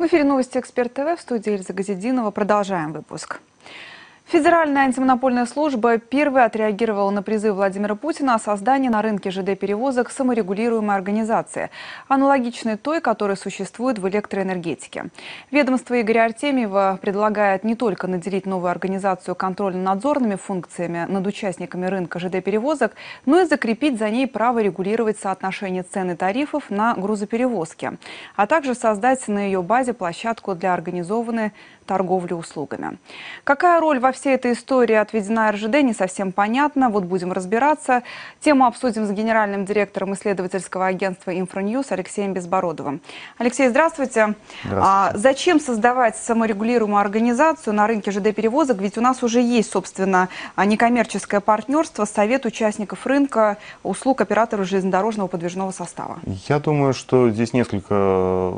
В эфире новости «Эксперт ТВ», в студии Эльза Газидинова. Продолжаем выпуск. Федеральная антимонопольная служба первой отреагировала на призыв Владимира Путина о создании на рынке ЖД-перевозок саморегулируемой организации, аналогичной той, которая существует в электроэнергетике. Ведомство Игоря Артемьева предлагает не только наделить новую организацию контрольно-надзорными функциями над участниками рынка ЖД-перевозок, но и закрепить за ней право регулировать соотношение цен и тарифов на грузоперевозки, а также создать на ее базе площадку для организованной торговли услугами. Какая роль во всей этой истории отведена РЖД, не совсем понятно. Вот будем разбираться. Тему обсудим с генеральным директором исследовательского агентства «Инфроньюз» Алексеем Безбородовым. Алексей, здравствуйте. Зачем создавать саморегулируемую организацию на рынке ЖД-перевозок? Ведь у нас уже есть, собственно, некоммерческое партнерство, совет участников рынка услуг операторов железнодорожного подвижного состава. Я думаю, что здесь несколько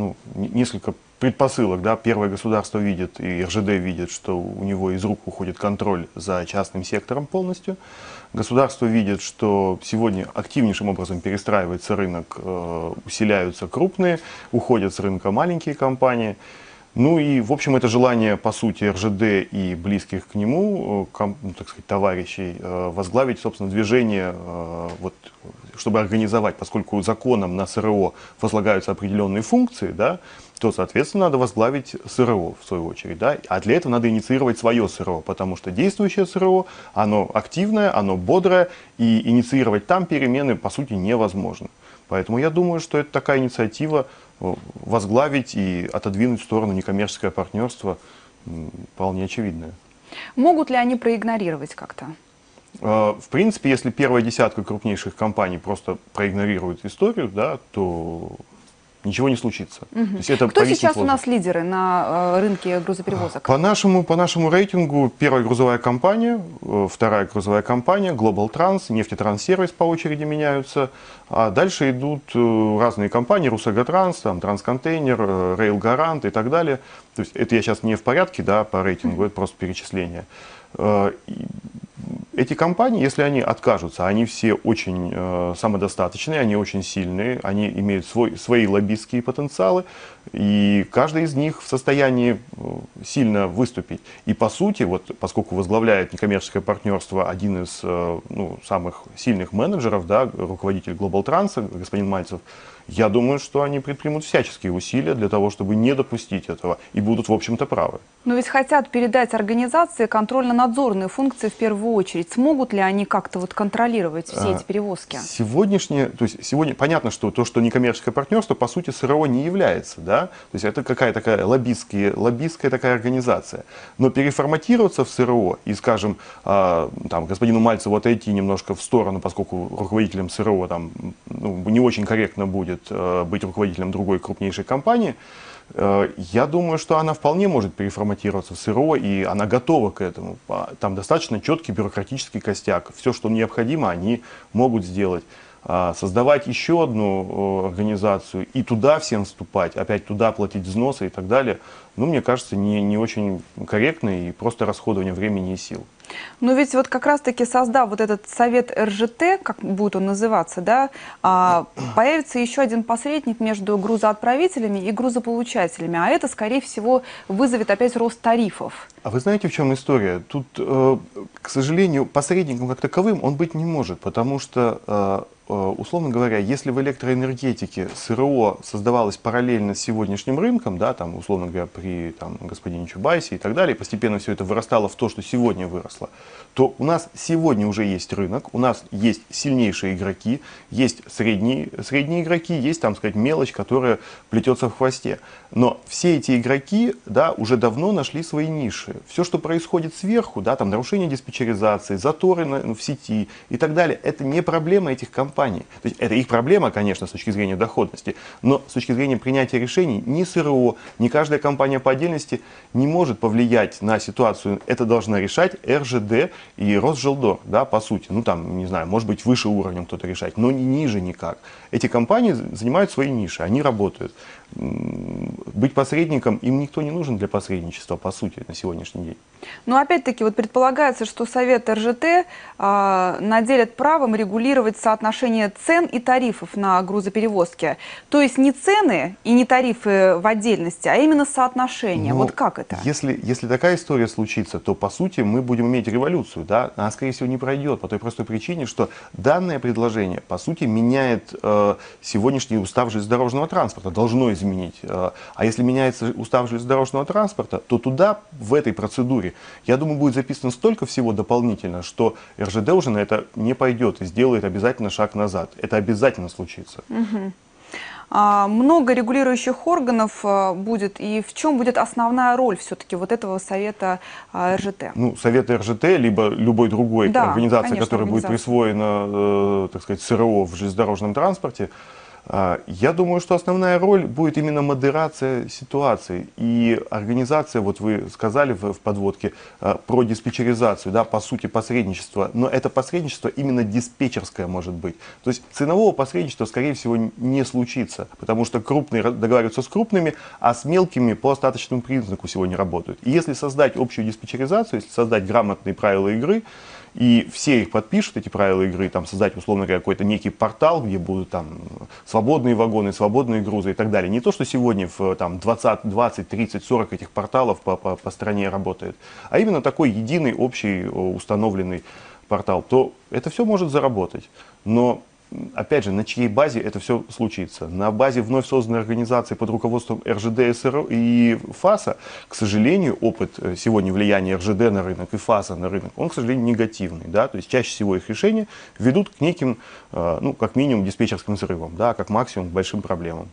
предпосылок. Да? Первое, государство видит, и РЖД видит, что у него из рук уходит контроль за частным сектором полностью. Государство видит, что сегодня активнейшим образом перестраивается рынок, усиляются крупные, уходят с рынка маленькие компании. Ну и, в общем, это желание, по сути, РЖД и близких к нему, так сказать, товарищей, возглавить, собственно, движение, чтобы организовать, поскольку законом на СРО возлагаются определенные функции, да, то, соответственно, надо возглавить СРО, в свою очередь. Да? А для этого надо инициировать свое СРО, потому что действующее СРО, оно активное, оно бодрое, и инициировать там перемены, по сути, невозможно. Поэтому я думаю, что это такая инициатива возглавить и отодвинуть в сторону некоммерческое партнерство вполне очевидная. Могут ли они проигнорировать как-то? В принципе, если первая десятка крупнейших компаний просто проигнорирует историю, да, то ничего не случится. То есть это кто сейчас у нас лидеры на рынке грузоперевозок? По нашему рейтингу первая грузовая компания, вторая грузовая компания, Global Trans, Нефтетранссервис по очереди меняются. А дальше идут разные компании, Русаготранс, там, Трансконтейнер, Rail Гарант и так далее. То есть это я сейчас не в порядке, да, по рейтингу, это просто перечисление. Эти компании, если они откажутся, они все очень самодостаточные, они очень сильные, они имеют свои лоббистские потенциалы, и каждый из них в состоянии сильно выступить. И по сути, вот, поскольку возглавляет некоммерческое партнерство один из самых сильных менеджеров, да, руководитель Global Trans, господин Мальцев, я думаю, что они предпримут всяческие усилия для того, чтобы не допустить этого, и будут, в общем-то, правы. Но ведь хотят передать организации контрольно-надзорные функции в первую очередь. Смогут ли они как-то вот контролировать все эти перевозки? Сегодня понятно, что то, что некоммерческое партнерство, по сути, СРО не является. Да? То есть это какая-то такая лоббистская такая организация. Но переформатироваться в СРО и, скажем, господину Мальцеву отойти немножко в сторону, поскольку руководителем СРО не очень корректно будет быть руководителем другой крупнейшей компании, я думаю, что она вполне может переформатироваться в СРО, и она готова к этому. Там достаточно четкий бюрократический костяк. Все, что необходимо, они могут сделать. Создавать еще одну организацию и туда всем вступать, опять туда платить взносы и так далее, мне кажется, не очень корректно и просто расходование времени и сил. Но ведь вот как раз-таки создав вот этот совет РЖТ, как будет он называться, да, появится еще один посредник между грузоотправителями и грузополучателями, а это, скорее всего, вызовет опять рост тарифов. А вы знаете, в чем история? Тут, к сожалению, посредником как таковым он быть не может, потому что, условно говоря, если в электроэнергетике СРО создавалось параллельно с сегодняшним рынком, да, там, условно говоря, при господине Чубайсе и так далее, постепенно все это вырастало в то, что сегодня выросло, то у нас сегодня уже есть рынок, у нас есть сильнейшие игроки, есть средние игроки, есть, там сказать, мелочь, которая плетется в хвосте. Но все эти игроки, да, уже давно нашли свои ниши. Все, что происходит сверху, да, там нарушение диспетчеризации, заторы в сети и так далее, это не проблема этих компаний. То есть это их проблема, конечно, с точки зрения доходности, но с точки зрения принятия решений ни СРО, ни каждая компания по отдельности не может повлиять на ситуацию. Это должна решать РЖД и Росжелдор, да, по сути. Не знаю, может быть, выше уровнем кто-то решать, но не ниже никак. Эти компании занимают свои ниши, они работают. быть посредником им никто не нужен для посредничества, по сути, на сегодняшний день. Но опять-таки вот предполагается, что Совет РЖТ наделит правом регулировать соотношение цен и тарифов на грузоперевозки. То есть не цены и не тарифы в отдельности, а именно соотношение. Но вот как это? Если такая история случится, то по сути мы будем иметь революцию. Да? Она, скорее всего, не пройдет по той простой причине, что данное предложение по сути меняет сегодняшний устав железнодорожного транспорта, должно изменить. А если меняется устав железнодорожного транспорта, то туда, в этой процедуре, я думаю, будет записано столько всего дополнительно, что РЖД уже на это не пойдет и сделает обязательно шаг назад. Это обязательно случится. Много регулирующих органов будет, и в чем будет основная роль все-таки вот этого Совета РЖТ? Ну, Совет РЖТ, либо любой другой организации, конечно, которая будет присвоена, так сказать, СРО в железнодорожном транспорте, я думаю, что основная роль будет именно модерация ситуации и организация, вот вы сказали в подводке, про диспетчеризацию, да, по сути посредничество, но это посредничество именно диспетчерское может быть. То есть ценового посредничества, скорее всего, не случится, потому что крупные договариваются с крупными, а с мелкими по остаточному признаку сегодня работают. И если создать общую диспетчеризацию, если создать грамотные правила игры, и все их подпишут, эти правила игры, там, создать, условно говоря, какой-то некий портал, где будут там свободные вагоны, свободные грузы и так далее. Не то, что сегодня в там, 20, 30, 40 этих порталов по стране работает, а именно такой единый, общий, установленный портал, то это все может заработать. Но опять же, на чьей базе это все случится? На базе вновь созданной организации под руководством РЖД и ФАСа, к сожалению, опыт сегодня влияния РЖД на рынок и ФАСа на рынок, он, к сожалению, негативный. Да? То есть чаще всего их решения ведут к неким, ну, как минимум, диспетчерским взрывам, да, как максимум, к большим проблемам.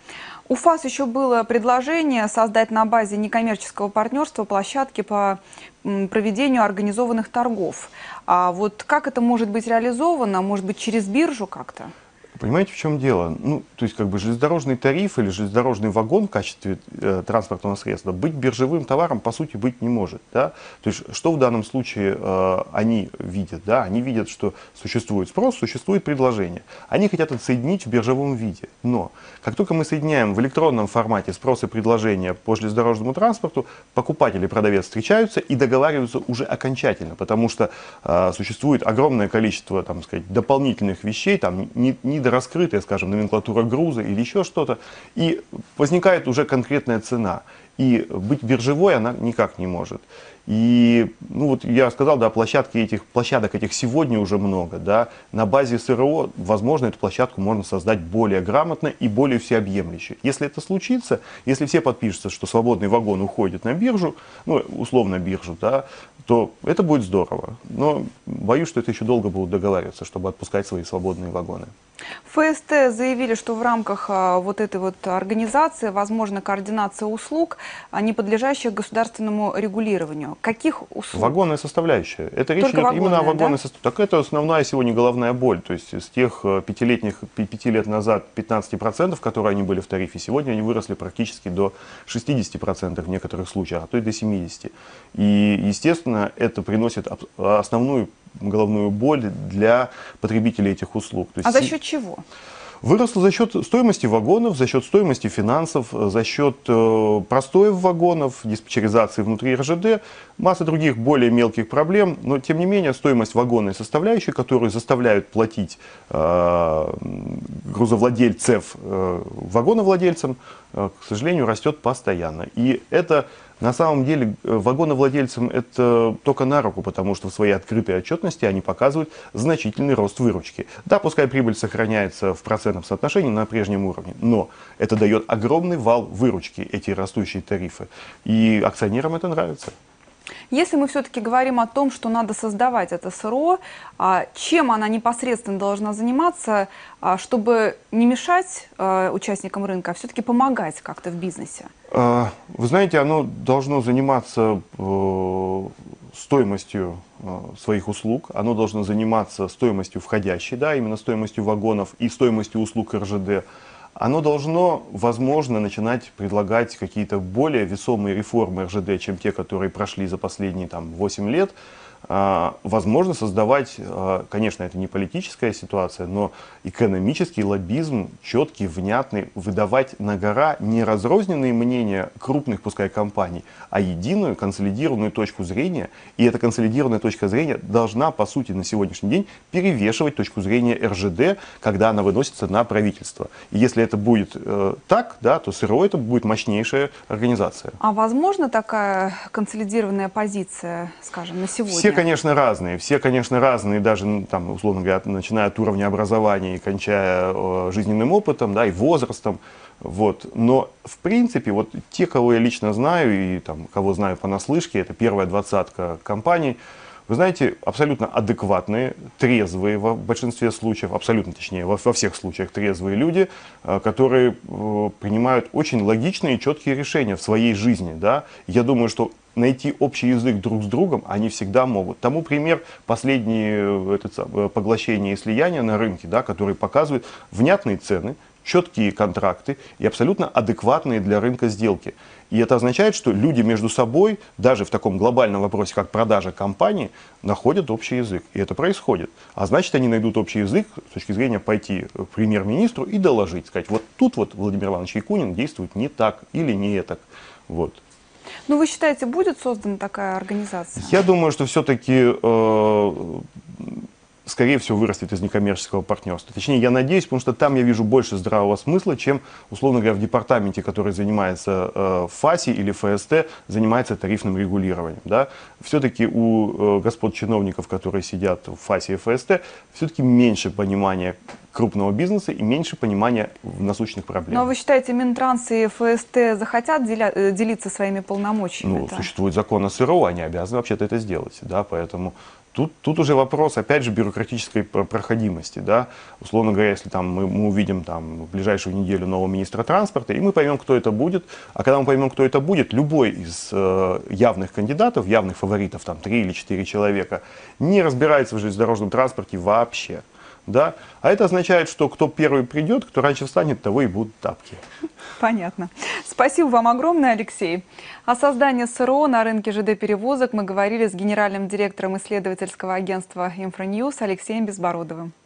У ФАС еще было предложение создать на базе некоммерческого партнерства площадки по проведению организованных торгов. А вот как это может быть реализовано? Может быть, через биржу как-то? Понимаете, в чем дело? Ну, то есть, как бы железнодорожный тариф или железнодорожный вагон в качестве транспортного средства быть биржевым товаром, по сути, быть не может. Да? То есть, что в данном случае они видят? Да? Они видят, что существует спрос, существует предложение. Они хотят отсоединить в биржевом виде. Но, как только мы соединяем в электронном формате спрос и предложение по железнодорожному транспорту, покупатель и продавец встречаются и договариваются уже окончательно, потому что существует огромное количество, там, сказать, дополнительных вещей, там, недораскрытая, скажем, номенклатура груза или еще что-то, и возникает уже конкретная цена. И быть биржевой она никак не может. И, ну вот я сказал, да, площадок этих сегодня уже много, да. На базе СРО, возможно, эту площадку можно создать более грамотно и более всеобъемлюще. Если это случится, если все подпишутся, что свободный вагон уходит на биржу, ну, условно биржу, да, то это будет здорово. Но боюсь, что это еще долго будут договариваться, чтобы отпускать свои свободные вагоны. ФСТ заявили, что в рамках вот этой вот организации возможна координация услуг, не подлежащих государственному регулированию. Каких услуг? Вагонная составляющая. Это речь идет именно о вагонной составляющей. Так это основная сегодня головная боль. То есть с тех 5 лет назад 15%, которые они были в тарифе, сегодня они выросли практически до 60% в некоторых случаях, а то и до 70%. И, естественно, это приносит основную головную боль для потребителей этих услуг. То есть, а за счет чего? Выросло за счет стоимости вагонов, за счет стоимости финансов, за счет простоев вагонов, диспетчеризации внутри РЖД, масса других более мелких проблем. Но, тем не менее, стоимость вагонной составляющей, которую заставляют платить грузовладельцев вагоновладельцам, к сожалению, растет постоянно. И это на самом деле вагоновладельцам это только на руку, потому что в своей открытой отчетности они показывают значительный рост выручки. Да, пускай прибыль сохраняется в процентном соотношении на прежнем уровне, но это дает огромный вал выручки, эти растущие тарифы. И акционерам это нравится. Если мы все-таки говорим о том, что надо создавать это СРО, чем она непосредственно должна заниматься, чтобы не мешать участникам рынка, а все-таки помогать как-то в бизнесе? Вы знаете, оно должно заниматься стоимостью своих услуг, оно должно заниматься стоимостью входящей, да, именно стоимостью вагонов и стоимостью услуг РЖД. Оно должно, возможно, начинать предлагать какие-то более весомые реформы РЖД, чем те, которые прошли за последние 8 лет. возможно создавать, конечно, это не политическая ситуация, но экономический лоббизм, четкий, внятный, выдавать на гора не разрозненные мнения крупных, пускай, компаний, а единую консолидированную точку зрения. И эта консолидированная точка зрения должна, по сути, на сегодняшний день перевешивать точку зрения РЖД, когда она выносится на правительство. И если это будет так, да, то СРО это будет мощнейшая организация. А возможно такая консолидированная позиция, скажем, на сегодня? Все, конечно, разные, даже, ну, там, условно говоря, начиная от уровня образования и кончая жизненным опытом, да, и возрастом. Вот. Но, в принципе, вот те, кого я лично знаю и там, кого знаю понаслышке, это первая двадцатка компаний, вы знаете, абсолютно адекватные, трезвые в большинстве случаев, абсолютно точнее, во всех случаях трезвые люди, которые принимают очень логичные и четкие решения в своей жизни. Да? Я думаю, что найти общий язык друг с другом они всегда могут. Тому пример последние поглощения и слияния на рынке, да, которые показывают внятные цены, четкие контракты и абсолютно адекватные для рынка сделки. И это означает, что люди между собой, даже в таком глобальном вопросе, как продажа компании, находят общий язык. И это происходит. А значит, они найдут общий язык с точки зрения пойти к премьер-министру и доложить, сказать, вот тут вот Владимир Иванович Якунин действует не так или не так. Вот. Ну, вы считаете, будет создана такая организация? Я думаю, что все-таки скорее всего, вырастет из некоммерческого партнерства. Точнее, я надеюсь, потому что там я вижу больше здравого смысла, чем, условно говоря, в департаменте, который занимается ФАСИ или ФСТ, занимается тарифным регулированием. Да? Все-таки у господ чиновников, которые сидят в ФАСИ и ФСТ, все-таки меньше понимания крупного бизнеса и меньше понимания насущных проблем. Но вы считаете, Минтранс и ФСТ захотят делиться своими полномочиями? Ну, существует закон о СРО, они обязаны вообще-то это сделать. Да? Поэтому тут уже вопрос, опять же, бюрократической проходимости. Да? Условно говоря, если там, мы увидим там, в ближайшую неделю нового министра транспорта, и мы поймем, кто это будет. А когда мы поймем, кто это будет, любой из явных кандидатов, явных фаворитов, там 3 или 4 человека, не разбирается в железнодорожном транспорте вообще. Да? А это означает, что кто первый придет, кто раньше встанет, того и будут тапки. Понятно. Спасибо вам огромное, Алексей. О создании СРО на рынке ЖД-перевозок мы говорили с генеральным директором исследовательского агентства «Инфроньюз» Алексеем Безбородовым.